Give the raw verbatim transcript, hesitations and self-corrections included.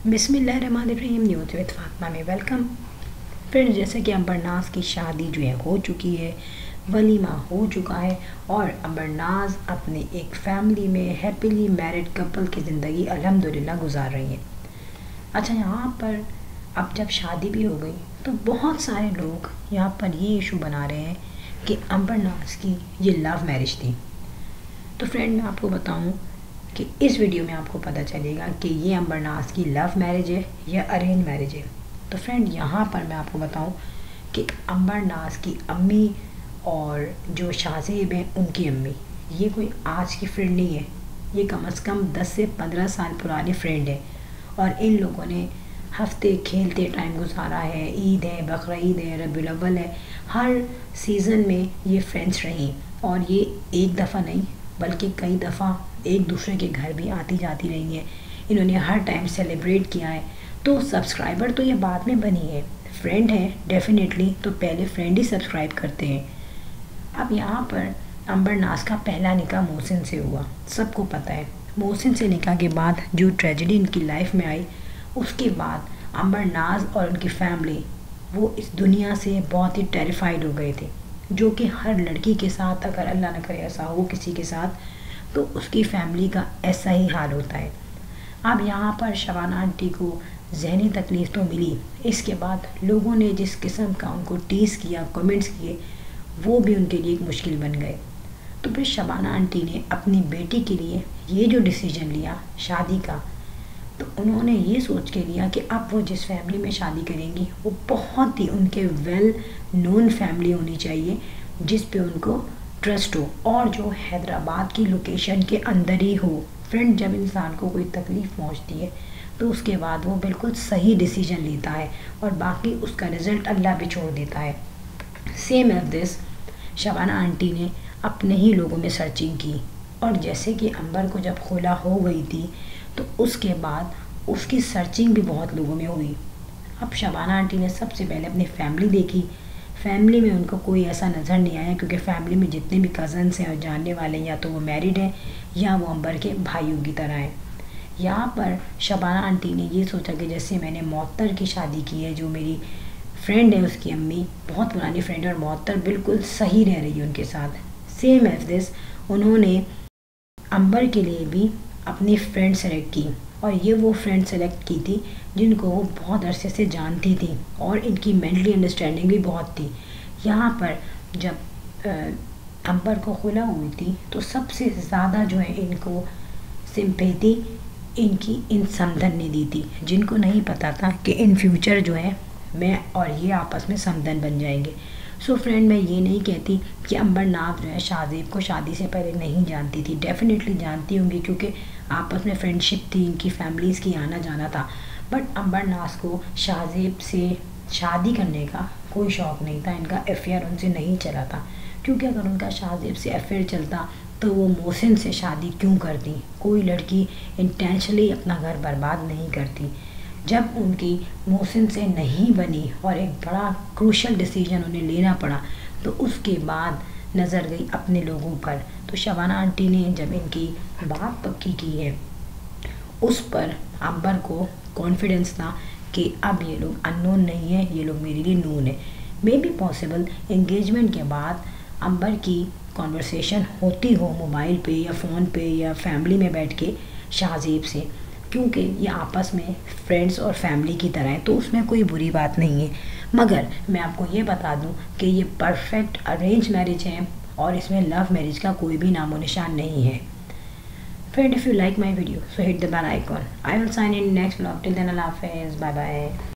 बिस्मिल्लाहिर्रहमानिर्रहीम। News with Fatima में welcome. Friends, जैसे कि अंबरनाज की शादी जो है हो चुकी है, वलीमा हो चुका है और अंबरनाज अपनी एक फैमिली में हैप्पीली मैरिड कपल की ज़िंदगी अल्हम्दुलिल्लाह गुजार रही है। अच्छा, यहाँ पर अब जब शादी भी हो गई तो बहुत सारे लोग यहाँ पर ये इशू बना रहे हैं कि अंबरनाज की ये लव मैरिज थी। तो फ्रेंड, मैं आपको बताऊँ कि इस वीडियो में आपको पता चलेगा कि ये अंबरनाज की लव मैरिज है या अरेंज मैरिज है। तो फ्रेंड, यहाँ पर मैं आपको बताऊं कि अंबरनाज की अम्मी और जो शाहज़ेब हैं उनकी अम्मी, ये कोई आज की फ्रेंड नहीं है। ये कम से कम दस से पंद्रह साल पुरानी फ्रेंड है और इन लोगों ने हफ्ते खेलते टाइम गुजारा है। ईद है, बकरीद है, रबीउल अव्वल है, हर सीज़न में ये फ्रेंड्स रहीं और ये एक दफ़ा नहीं बल्कि कई दफ़ा एक दूसरे के घर भी आती जाती रही हैं। इन्होंने हर टाइम सेलिब्रेट किया है। तो सब्सक्राइबर तो ये बाद में बनी है, फ्रेंड है डेफिनेटली, तो पहले फ्रेंड ही सब्सक्राइब करते हैं। अब यहाँ पर अंबरनाज का पहला निकाह मोहसिन से हुआ, सबको पता है। मोहसिन से निकाह के बाद जो ट्रेजेडी इनकी लाइफ में आई, उसके बाद अंबरनाज और उनकी फैमिली वो इस दुनिया से बहुत ही टेरिफाइड हो गए थे, जो कि हर लड़की के साथ, अगर अल्लाह न करे ऐसा हो किसी के साथ, तो उसकी फैमिली का ऐसा ही हाल होता है। अब यहाँ पर शबाना आंटी को जहनी तकलीफ़ तो मिली, इसके बाद लोगों ने जिस किस्म का उनको टीज़ किया, कमेंट्स किए, वो भी उनके लिए एक मुश्किल बन गए। तो फिर शबाना आंटी ने अपनी बेटी के लिए ये जो डिसीजन लिया शादी का, तो उन्होंने ये सोच के लिया कि अब वो जिस फैमिली में शादी करेंगी वो बहुत ही उनके वेल नोन फैमिली होनी चाहिए, जिस पे उनको ट्रस्ट हो और जो हैदराबाद की लोकेशन के अंदर ही हो। फ्रेंड, जब इंसान को कोई तकलीफ़ पहुंचती है तो उसके बाद वो बिल्कुल सही डिसीजन लेता है और बाकी उसका रिज़ल्ट अल्लाह पे छोड़ देता है। Same as this, Shabana aunty ने अपने ही लोगों में सर्चिंग की और जैसे कि अंबर को जब खुला हो गई थी तो उसके बाद उसकी सर्चिंग भी बहुत लोगों में हुई। अब शबाना आंटी ने सबसे पहले अपनी फैमिली देखी। फैमिली में उनको कोई ऐसा नज़र नहीं आया, क्योंकि फैमिली में जितने भी कज़न्स हैं और जानने वाले या तो वो मैरिड हैं या वो अंबर के भाइयों की तरह हैं। यहाँ पर शबाना आंटी ने ये सोचा कि जैसे मैंने मोहत्तर की शादी की है, जो मेरी फ्रेंड है उसकी अम्मी बहुत पुरानी फ्रेंड है और मोहत्तर बिल्कुल सही रह रही है उनके साथ, सेम एज दिस उन्होंने अंबर के लिए भी अपनी फ्रेंड सेलेक्ट की और ये वो फ्रेंड सेलेक्ट की थी जिनको वो बहुत अरसे से जानती थी और इनकी मेंटली अंडरस्टैंडिंग भी बहुत थी। यहाँ पर जब अंबर को खुला हुई थी तो सबसे ज़्यादा जो है इनको सिंपैथी इनकी इन समधन ने दी थी, जिनको नहीं पता था कि इन फ्यूचर जो है मैं और ये आपस में समधन बन जाएंगे। सो so फ्रेंड, मैं ये नहीं कहती कि अंबरनाज जो है शाहज़ेब को शादी से पहले नहीं जानती थी, डेफिनेटली जानती होंगी क्योंकि आपस में फ्रेंडशिप थी, इनकी फैमिलीज़ की आना जाना था। बट अंबरनाज को शाहज़ेब से शादी करने का कोई शौक़ नहीं था, इनका अफेयर उनसे नहीं चला था, क्योंकि अगर उनका शाहज़ेब से अफेयर चलता तो वो मोहसिन से शादी क्यों करती। कोई लड़की इंटेंशनली अपना घर बर्बाद नहीं करती। जब उनकी मोहसिन से नहीं बनी और एक बड़ा क्रूशल डिसीजन उन्हें लेना पड़ा तो उसके बाद नज़र गई अपने लोगों पर। तो शबाना आंटी ने जब इनकी बात पक्की की है, उस पर अंबर को कॉन्फिडेंस था कि अब ये लोग अननोन नहीं है, ये लोग मेरे लिए नोन है। मे बी पॉसिबल एंगेजमेंट के बाद अंबर की कॉन्वर्सेशन होती हो मोबाइल पे या फ़ोन पे या फैमिली में बैठ के शाहज़ेब से, क्योंकि ये आपस में फ्रेंड्स और फैमिली की तरह है, तो उसमें कोई बुरी बात नहीं है। मगर मैं आपको ये बता दूं कि ये परफेक्ट अरेंज मैरिज है और इसमें लव मैरिज का कोई भी नामो निशान नहीं है। Friend, if you like my video so hit the bell icon. I will sign in next vlog. Till then अल्लाह हाफिज़, बाय बाय।